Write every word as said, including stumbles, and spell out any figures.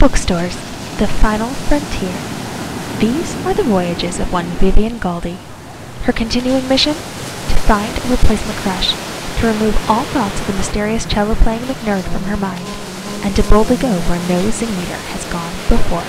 Bookstores, The Final Frontier. These are the voyages of one Vivian Galdi. Her continuing mission? To find a replacement crush, to remove all thoughts of the mysterious cello-playing McNerd from her mind, and to boldly go where no Zingmeter has gone before.